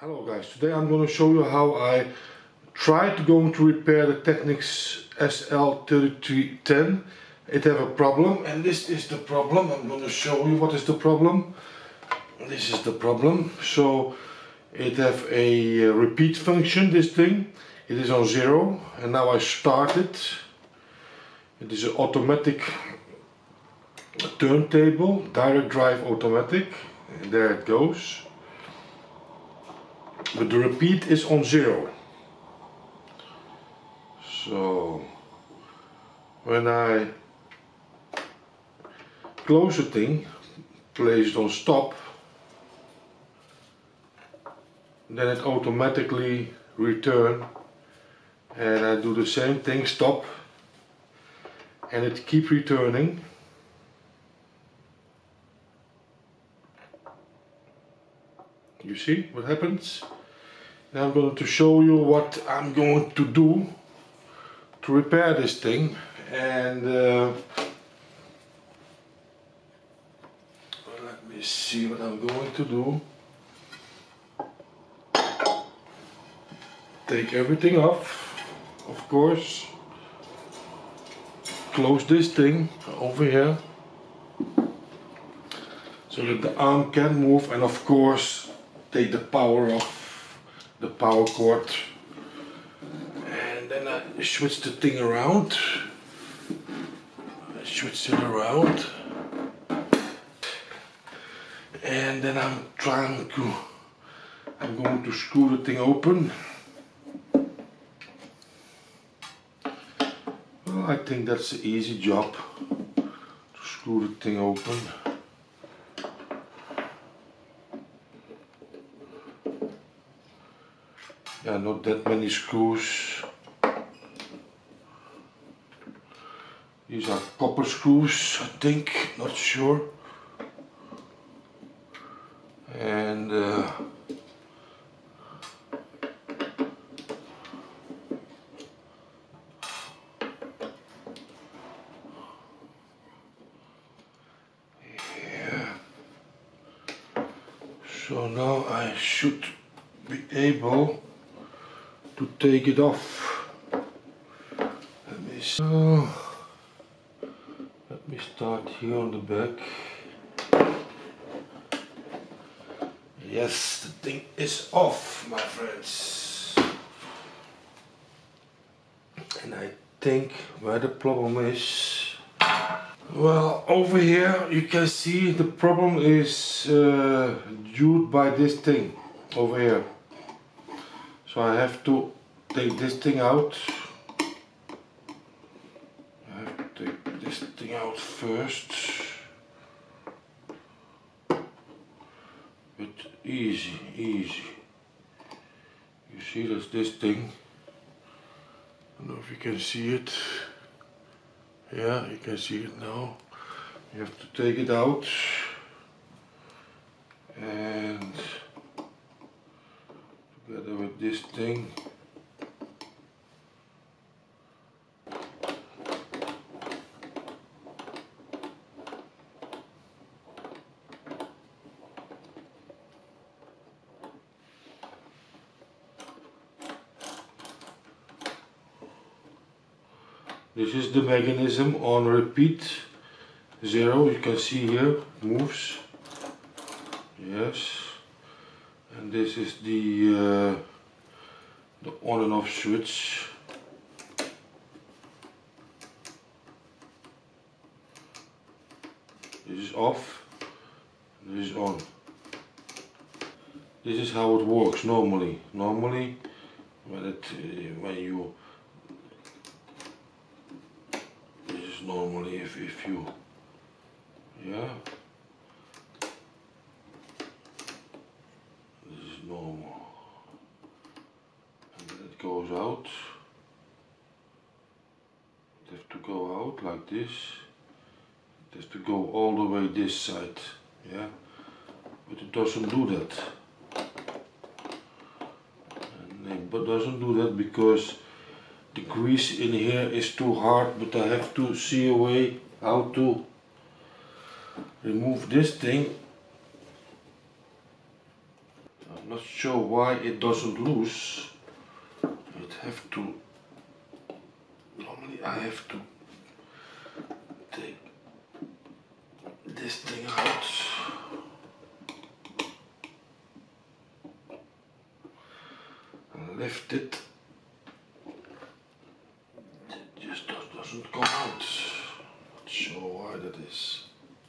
Hello guys, today I'm going to show you how I tried to repair the Technics SL3310. It have a problem, and this is the problem. I'm going to show you what is the problem. This is the problem. So it have a repeat function, this thing. It is on 0, and now I start it. It is an automatic turntable, direct drive automatic, and there it goes. But the repeat is on 0. So when I close the thing, place it on stop, then it automatically return, and I do the same thing, stop, and it keep returning. You see what happens? Now I'm going to show you what I'm going to do to repair this thing, and let me see what I'm going to do. Take everything off, of course. Close this thing over here so that the arm can move, and of course take the power off, the power cord, and then I switch the thing around. I switch it around, and then I'm going to screw the thing open. Well, I think that's an easy job to screw the thing open. Yeah, not that many screws. These are copper screws, I think, not sure. And yeah. So now I should be able to take it off. Let me start here on the back. Yes, the thing is off, my friends. And I think where the problem is, well, over here you can see the problem is due by this thing over here. So I have to take this thing out. I have to take this thing out first. But easy. You see, that's this thing. I don't know if you can see it. Yeah, you can see it now. You have to take it out. And together with this thing, this is the mechanism on repeat 0. You can see here, moves. Yes. And this is the on and off switch. This is off, this is on. This is how it works normally. Normally, when you, this is normally if you, yeah. Normal, and then it goes out. It has to go out like this. It has to go all the way this side, yeah. But it doesn't do that. And it doesn't do that because the grease in here is too hard. But I have to see a way how to remove this thing. I'm not sure why it doesn't loose. It have to, normally I have to take this thing out. And lift it. It just doesn't come out. Not sure why that is.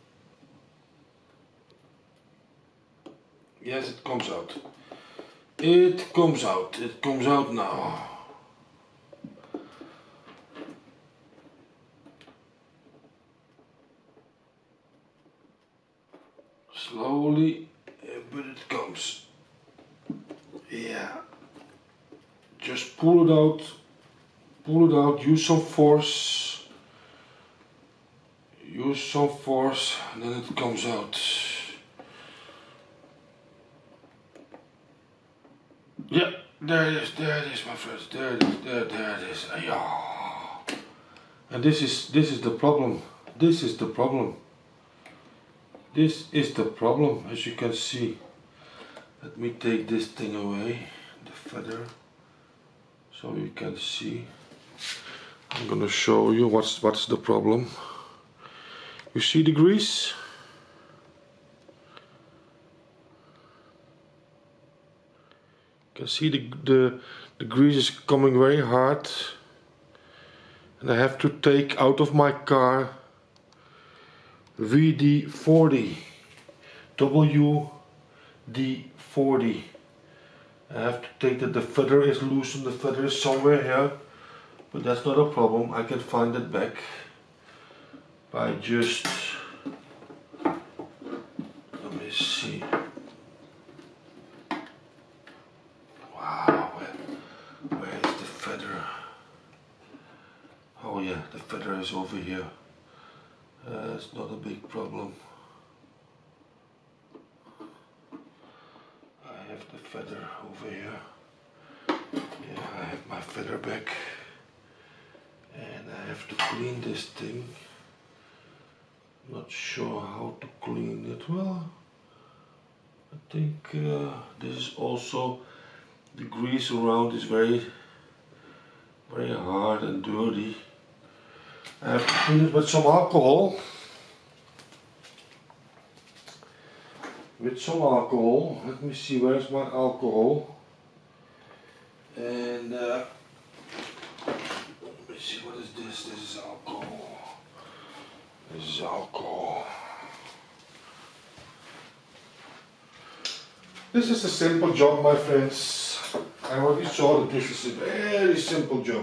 Yes, it comes out. It comes out. It comes out now. Slowly, but it comes. Yeah. Just pull it out. Pull it out. Use some force. Use some force, and then it comes out. Yeah, there it is, my friends. There it is, there it is. Yeah. And this is the problem. This is the problem. This is the problem, as you can see. Let me take this thing away, the feather, so you can see. I'm gonna show you what's the problem. You see the grease? You can see the grease is coming very hard, and I have to take out of my car WD-40, WD-40. I have to take that the feather is loosened, the feather is somewhere here, but that's not a problem. I can find it back by just, let me see. Wow, where is the feather? Oh yeah, the feather is over here. It's not a big problem. I have the feather over here. Yeah, I have my feather back. And I have to clean this thing. Not sure how to clean it. Well, I think this is also, the grease around is very hard and dirty. I have to clean it with some alcohol. With some alcohol. Let me see, where's my alcohol? And let me see, what is this? This is alcohol. This is alcohol. This is a simple job, my friends. I already saw that this is a very simple job.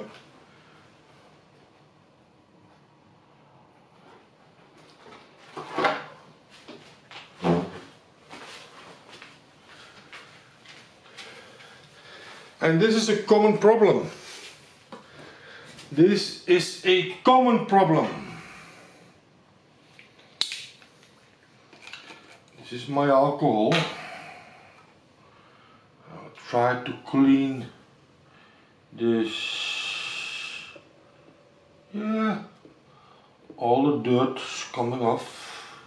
And this is a common problem. This is a common problem. This is my alcohol. I'll try to clean this. Yeah, all the dirt's coming off.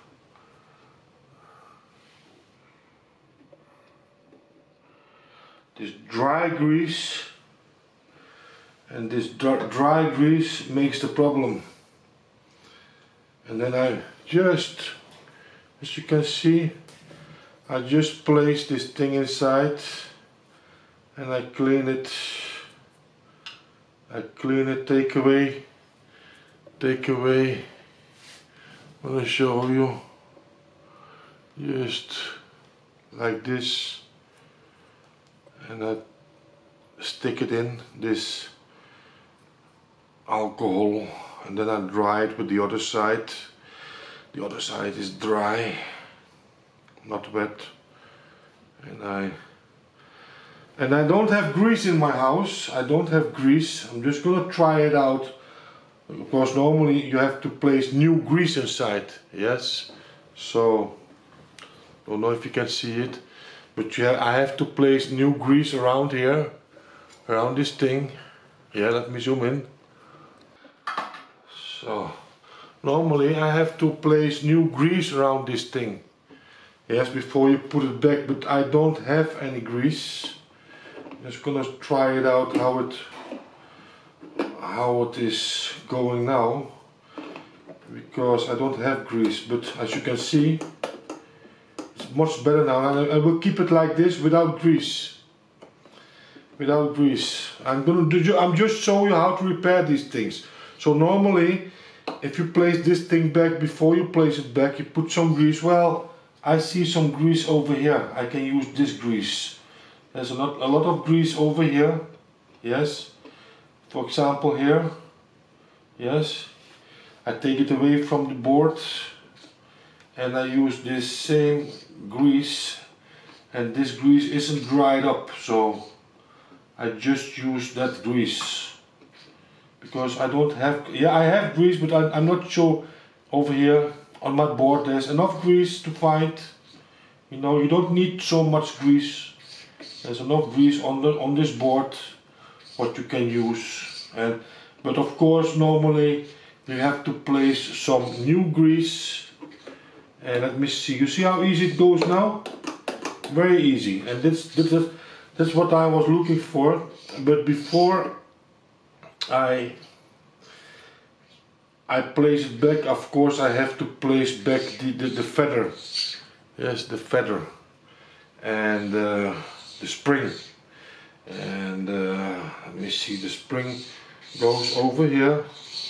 This dry grease, and this dry grease makes the problem. And then I just, as you can see, I just place this thing inside and I clean it. I clean it, take away. I'm gonna show you, just like this. And I stick it in this alcohol, and then I dry it with the other side. The other side is dry, not wet. And I don't have grease in my house. I don't have grease. I'm just gonna try it out. Of course, normally you have to place new grease inside. Yes. So, don't know if you can see it. But I have to place new grease around here, around this thing. Yeah, let me zoom in. So, normally I have to place new grease around this thing. Yes, before you put it back, but I don't have any grease. Just gonna try it out how it is going now, because I don't have grease, but as you can see it's much better now, and I will keep it like this without grease. Without grease. I'm just showing you how to repair these things. So normally if you place this thing back, before you place it back you put some grease. Well, I see some grease over here. I can use this grease. There's a lot of grease over here. Yes. For example here. Yes. I take it away from the board and I use this same grease, and this grease isn't dried up, so I just use that grease. Because I don't have, I have grease, but I'm not sure over here on my board there's enough grease to find. You know, you don't need so much grease. There's enough grease on this board what you can use. But of course normally you have to place some new grease. And let me see, you see how easy it goes now? Very easy, and that's what I was looking for. But before I place it back, of course I have to place back the feather. Yes, the feather and the spring. And let me see, the spring goes over here.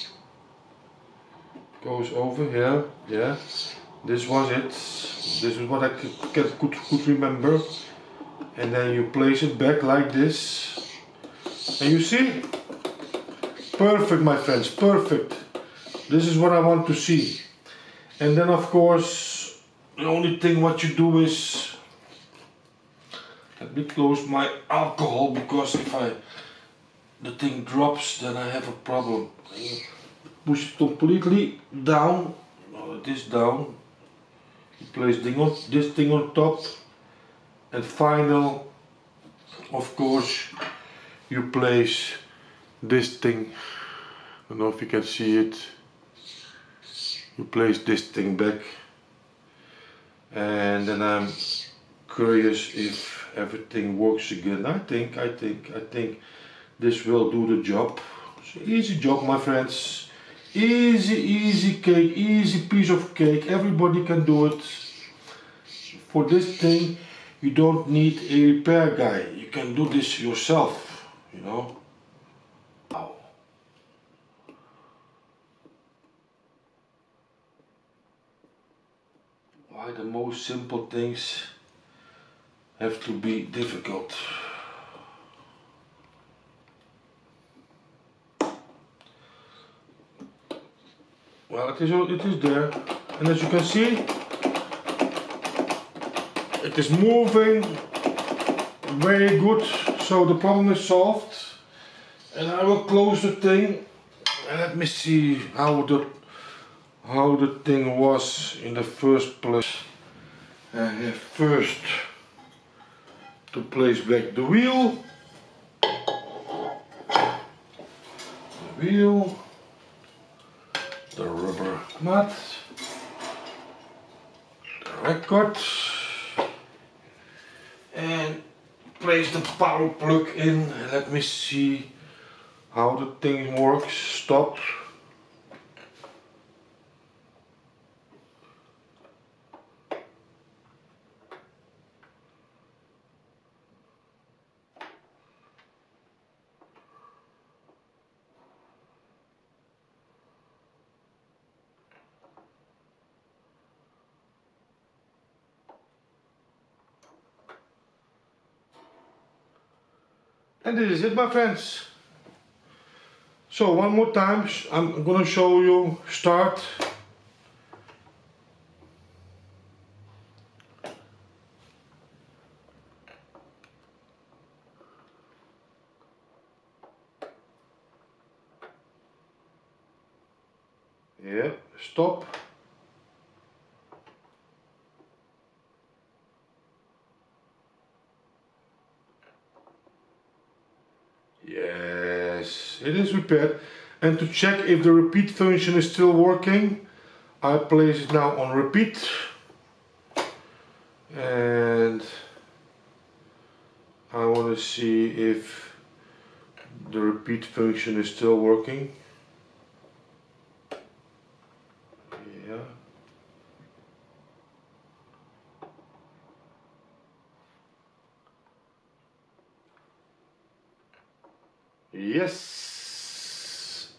Goes over here, yeah. This was it. This is what I could remember. And then you place it back like this. And you see? Perfect, my friends, perfect. This is what I want to see. And then of course, the only thing what you do is, let me close my alcohol, because if the thing drops, then I have a problem. Push it completely down, this down. You place this thing on top, and final, of course, you place this thing. I don't know if you can see it. You place this thing back, and then I'm curious if everything works again. I think this will do the job. It's an easy job, my friends. Easy cake, easy piece of cake. Everybody can do it. For this thing, you don't need a repair guy. You can do this yourself, you know. Wow. Why the most simple things have to be difficult? Well, it is there, and as you can see, it is moving very good, so the problem is solved. And I will close the thing, and let me see how the thing was in the first place. I have first to place back the wheel. The rubber mat, the record, and place the power plug in. Let me see how the thing works. Stop. And this is it, my friends. So one more time, I'm gonna show you start. Yeah, stop. Yes, it is repaired. And to check if the repeat function is still working, I place it now on repeat. and I want to see if the repeat function is still working. Yeah. Yes.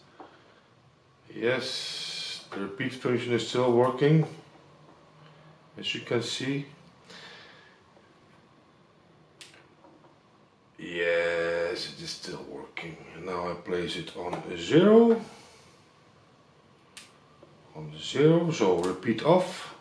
Yes, the repeat function is still working, as you can see. Yes, it is still working. Now I place it on 0. On 0, so repeat off.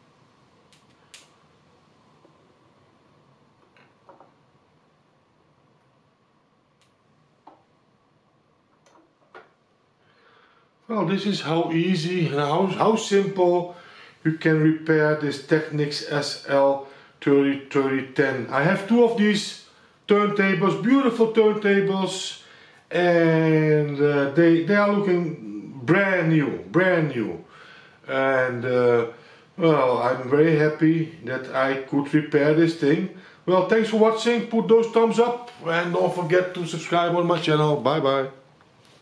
Well, this is how easy and how simple you can repair this Technics SL303010. I have 2 of these turntables, beautiful turntables, and they are looking brand new. And well, I'm very happy that I could repair this thing. Well, thanks for watching. Put those thumbs up and don't forget to subscribe on my channel. Bye bye.